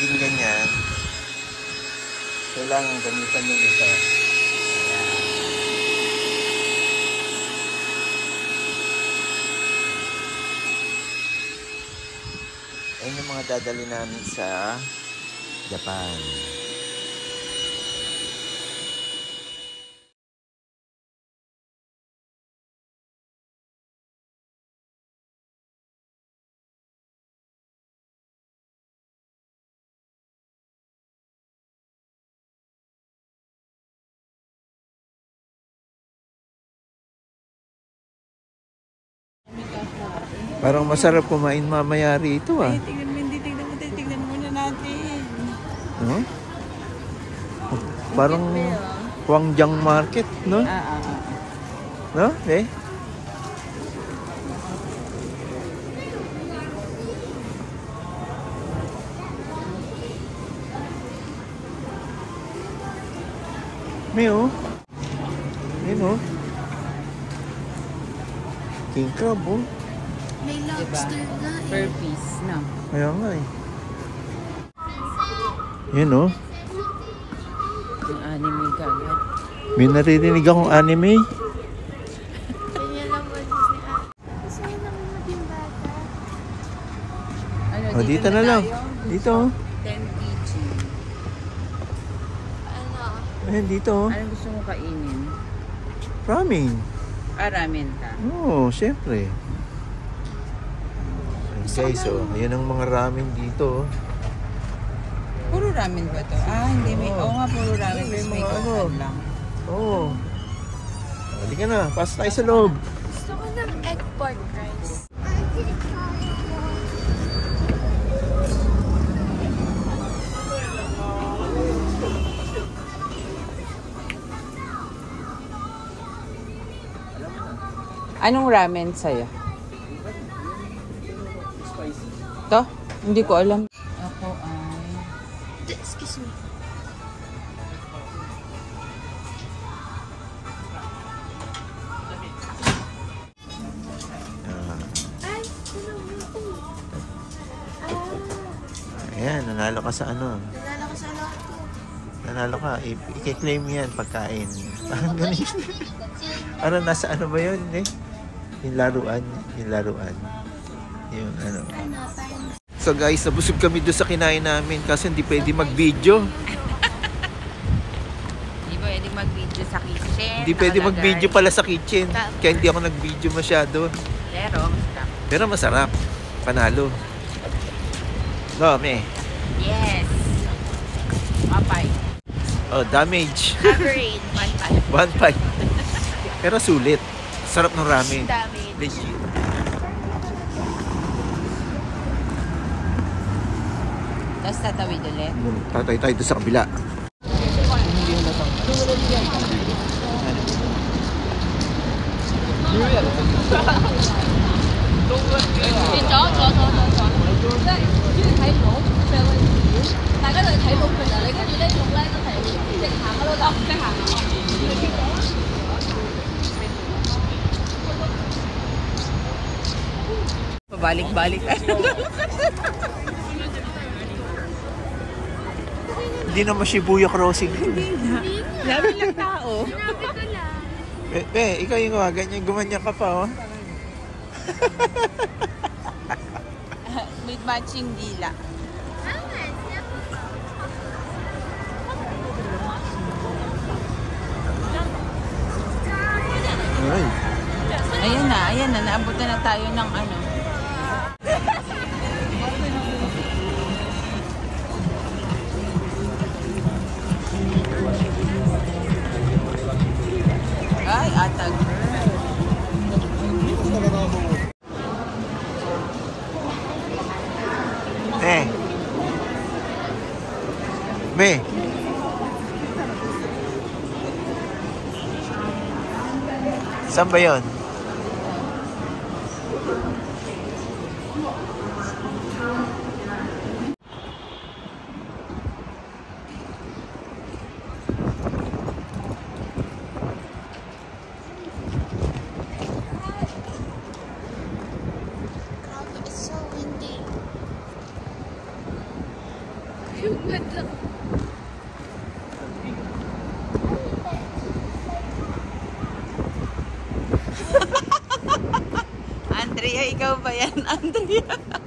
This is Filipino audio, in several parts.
naging ganyan, kailangan gamitan yung ito. Ayan yung mga dadali namin sa Japan. Parang masarap kumain mamaya rito ah. Ay, tignan mo muna natin. Huh? Parang Huangjiang Market, no? No? Eh? May oh. Ayun oh. King crab oh. May lobster na eh. Per piece, no? Kaya nga eh. Yun oh. Yung anime kagad. May naririnig akong anime. Ganyan lang po ni Ate. Gusto niya lang maging bata. Ano, Oh, dito na lang. Dito oh. 10 kg. Ano? Ayan dito oh. Ano gusto mo kainin? Ramen. Ramen ka. Oo, syempre. Guys, oh, ayan ang mga ramen dito. Oh. Puro ramen ba to? Ah, hindi. Oo nga, puro ramen. May May mga ano. kontan lang. Oo. Halika na, pasok tayo sa loob. Gusto ko ng egg pork rice. Anong ramen sa'yo? To? Hindi ko alam. Ako ay... Excuse me. Ay, Ayan, nanalo ka sa ano. nalala ko sa loto. Nanalo ka, i-claim yan pagkain. Parang ganun. Parang nasa ano ba yun eh? Yung laruan. Yung ano. So guys, nabusog kami doon sa kinain namin kasi hindi pwede mag-video. Hindi pwede mag-video sa kitchen. Hindi pwede mag-video pala sa kitchen. Kaya hindi ako nag-video masyado. Pero masarap. Panalo. No, me. Yes. Mapay. Oh, damage. Average. 1.5. Pero sulit. Sarap ng ramen. Damage. Legit. Tapos tatawid ulit. Tatay tayo doon sa kabila. Pabalik-balik. Hindi naman Shibuya crossing. Dami lang tao. Sinabi ko lang. Ikaw yung ganyan, gumanyan ka pa, oh. With matching dila. Ay. Ayan na, naabot na tayo ng ano. Ay, atag. Me. Saan ba yun? It's so windy. Andrea, ikaw ba yan? Andrea.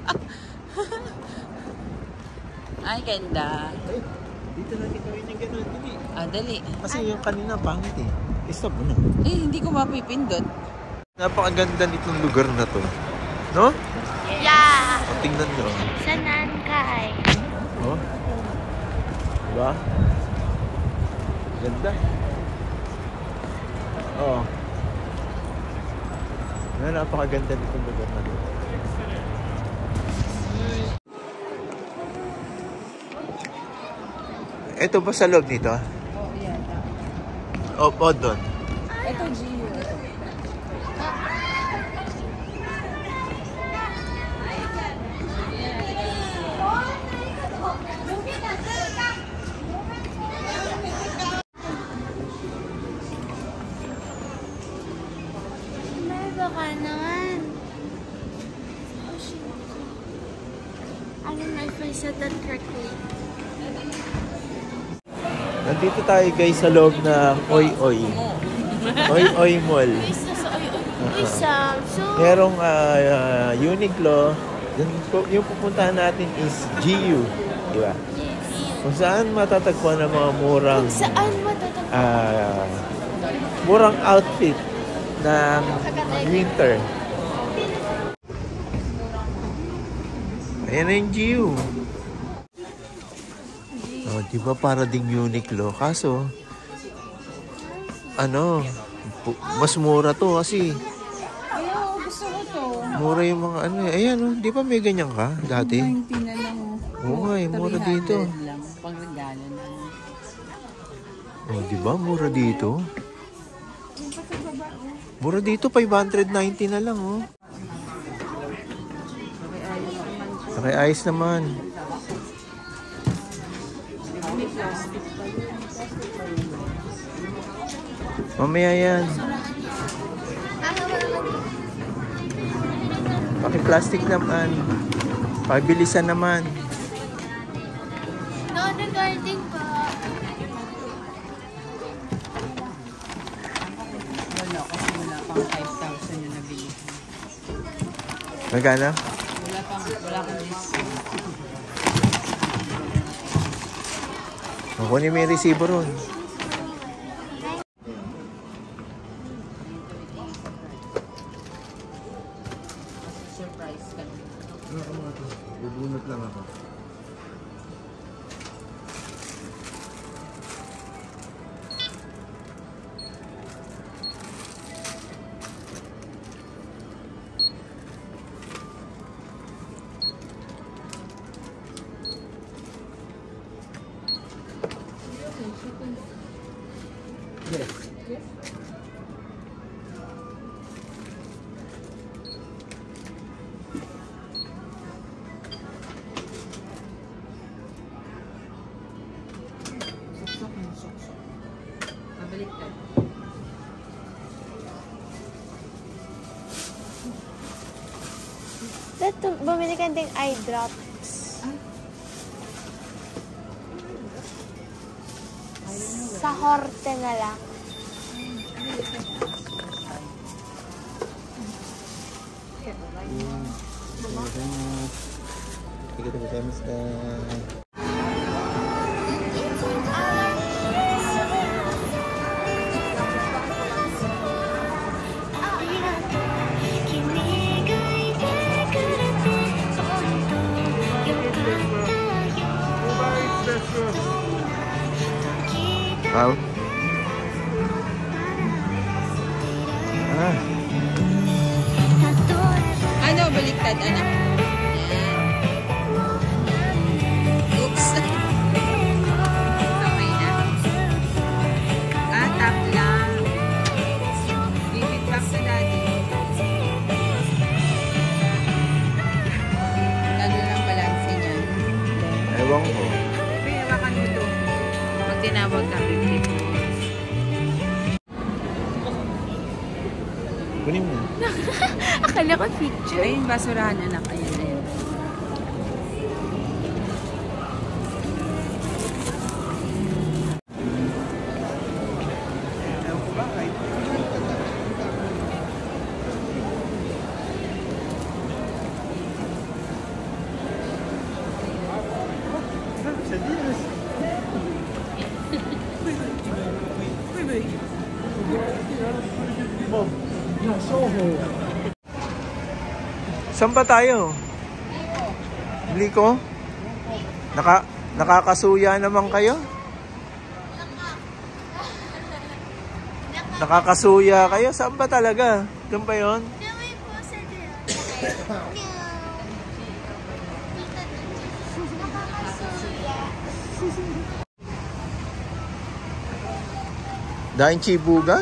Ay, ganda. Ay, dito natin gawin yung gano'n. Dali. Dali. Kasi yung kanina pangit eh. Stop mo na. Hindi ko mapipindot. Napakaganda nitong lugar na to. No? Yeah! O, tingnan nyo. Sa Nankay. Oh. Diba? Ganda. Oo. Napakaganda nitong lugar na to. Ito ba sa loob nito? Oh, yan. O doon? Ito, Gio. May baka naman. I don't know if I said that correctly. Nandito tayo guys sa loob ng Oy Oy. Oy Oy Mall. Uy, Samsung. Merong Uniqlo. Yung pupuntahan natin is GU. Diba? Kung saan matatagpuan ng mga murang Saan matatapos? murang outfit ng winter. Ayan na yung GU. Oh, di ba para ding Uniqlo? Kaso, mas mura to kasi Ayaw, gusto ko to. mura yung mga ayan oh, di ba may ganyan ka dati? 90 na lang. Oo nga eh, mura dito. 300 lang. Pang regalo na. Oh, di ba mura dito? Mura dito, 590 na lang oh. Ayos naman. Mamaya yan. Paki-plastic naman. Pabilisan naman. No, regarding pa. Wala, kasi wala pang 5,000 yung nabili. Magkano? Wala pang discount. Kunin mo yung resibo ron. Surprise ka. Bubunot lang ako. Yes. Pabalik ka. Bumili ka ding eye drops. Sa Horte na lang. Wow. Ah. Ano, baliktad, anak? Yan. Oops. Okay na. Tap lang. Bibit back sa daddy. Lalo ng balanse niya. Ewan ko. Hawakan mo ito. Pag tinawag ka, bibit. Kunin mo. Akala ko picture. Ayun, basurahan, anak. Ayan, ayan. Saan ba tayo? Liko? Nakakasuya naman kayo? Nakakasuya kayo? Saan ba talaga? Doon ba yun? Daing Chibugan?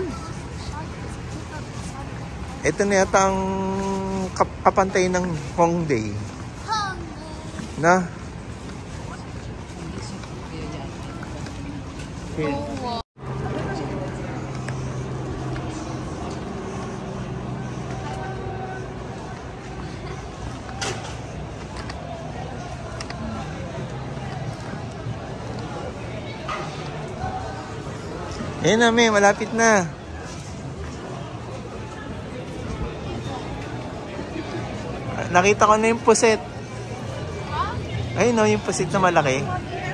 Ito na yata ang kapantay ng Hongdae. Na? Ayan na, may malapit na. Nakita ko na yung puset. Ayun no, yung puset na malaki.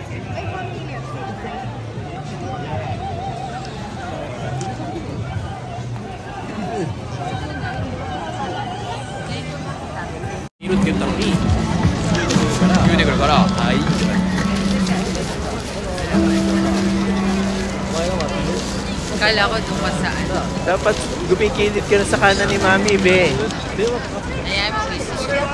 Kala ko doon pa sa ano. Dapat gumikilid ka na sa kanan ni Mami, be. Ayan mo, miss.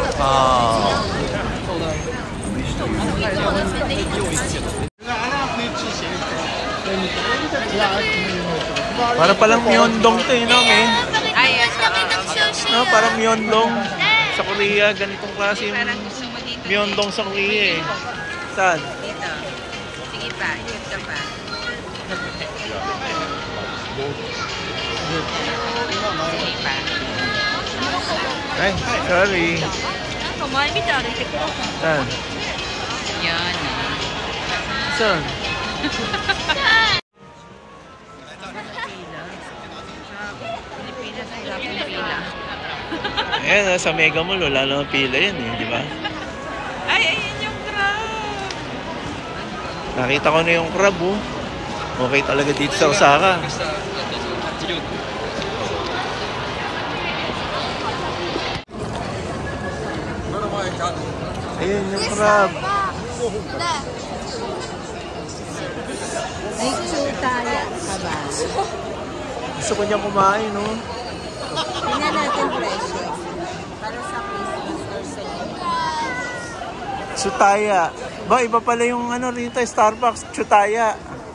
Para palang Myeongdong to, no, men? Ay, No, parang Myeongdong sa Korea. Ganitong klase yung parang gusto mo dito. Myeongdong sa Korea eh. Saan? Dito. Sige pa, ikot ka pa. Sige pa. Ay, sorry. Saan? Yan. Saan? Pilipinas, wala pong pila. Ayan, sa Mega Mall, wala naman pila yan eh, di ba? Ay, ayan yung crab. Nakita ko na yung crab, oh. Okay talaga dito sa Osaka. Ayan yung crab. Ay, chutaya ka ba? Gusto ko niyang kumain, no? Tingnan natin presyo. Para sa Christmas or sa Chutaya. Ba, iba pala yung ano rito, Starbucks. Chutaya.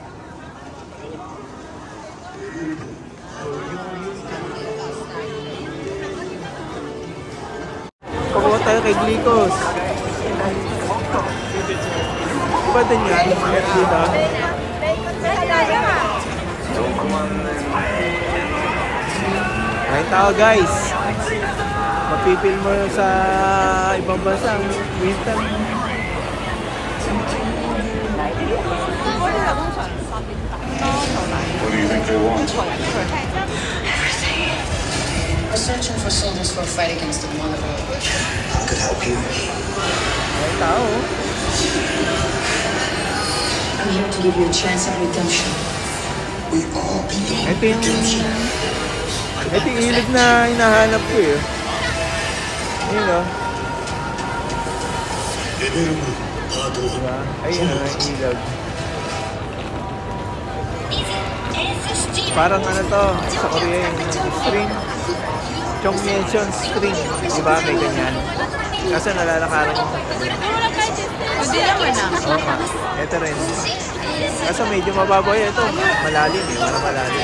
Kukuha tayo kay Glicos. Iba din yan. Dito. Ay tao guys. Mapipil mo sa ibang bansa. Winter. What do you think they want? We're searching for soldiers for a fight against the Motherlode. I could help you. Ay tao. I'm here to give you a chance at redemption. We all belong Ito yung redemption. ilog na hinahanap ko eh. Ayun o. Diba? Ayun o, yung ilog. Parang ano to, sa Korea yung string. Chongmyeon string. Diba? May ganyan. Kaso nalalakaran yung Hindi naman ah. oo nga. Ito rin. Kaso medyo mababaw yun. Ito, malalim eh. Parang malalim.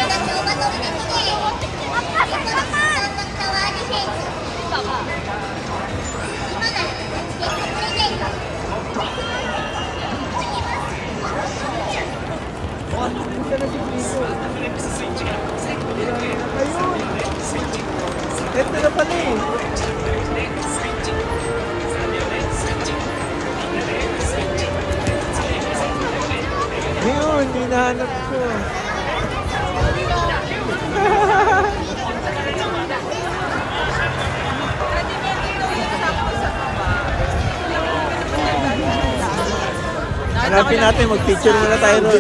Ito na pala eh. Ayun, hinahanap ko. Hanapin natin, mag-picture muna tayo doon.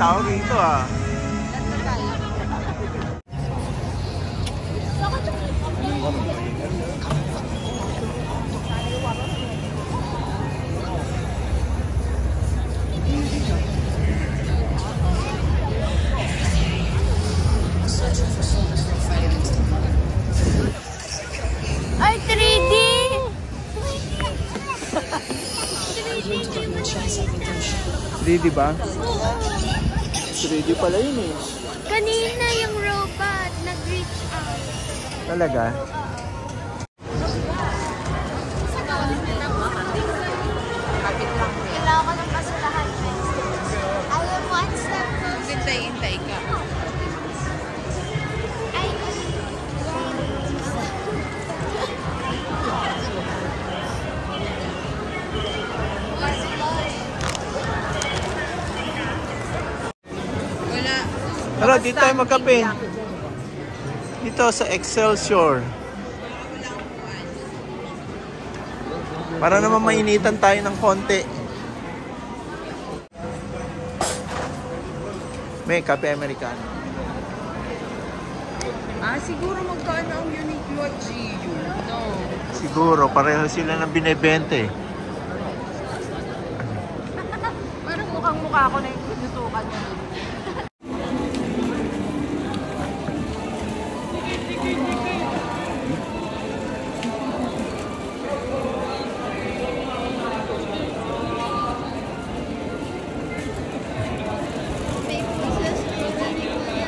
tao rito ah. Searching for soldiers for a fight against the moon. Ay, 3D! Going to get my chance at redemption. 3D ba? 3D pala yun eh. Kanina yung robot nag-reach out. Talaga? Kapit lang. Kailangan ko ng pasulahan. I am one step closer. Hintay-hintay ka. Ay, Wala. Tara, dito tayo magkape. Dito sa Excelsior. Para naman mainitan tayo ng konti. May kape Americano. Siguro magkano ang Uniqlo at GU? No. Siguro, pareho sila ng binebente. parang mukhang mukha ko na yung tinutukan niya. May puses ko na ni Kuya.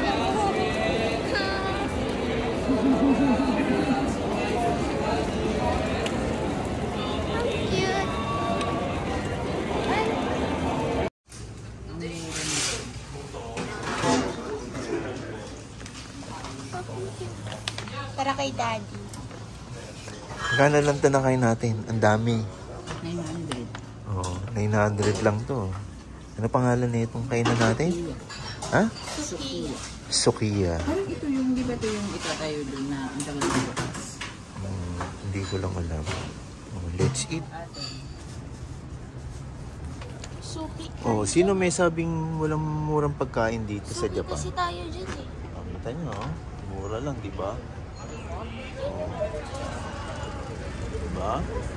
How cute. Ay, para kay Daddy. Gana lang ito na kain natin. Ang dami. 900. Oh, 900 lang to. Ano pangalan na itong kainan natin? Ha? Suki. Sukiya. Parang ito yung, di ba ito yung itatayo doon na ang tagal ng bukas? Hindi ko lang alam. Oh, let's eat. Suki. Oh, sino may sabing walang murang pagkain dito sa Suki Japan? kasi tayo dyan eh. Oh, kita nyo, oh. Mura lang, di ba? Oh. Diba?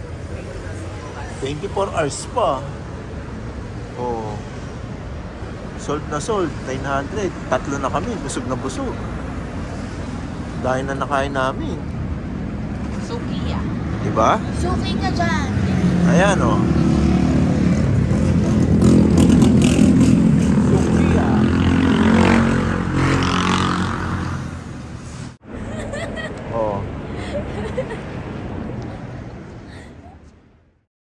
24 hours pa. Oh. Sold na sold. 900. Tatlo na kami. Busog na busog. Dahil na nakain namin. Sukiya. Diba? Suki ka dyan. Ayan, oh.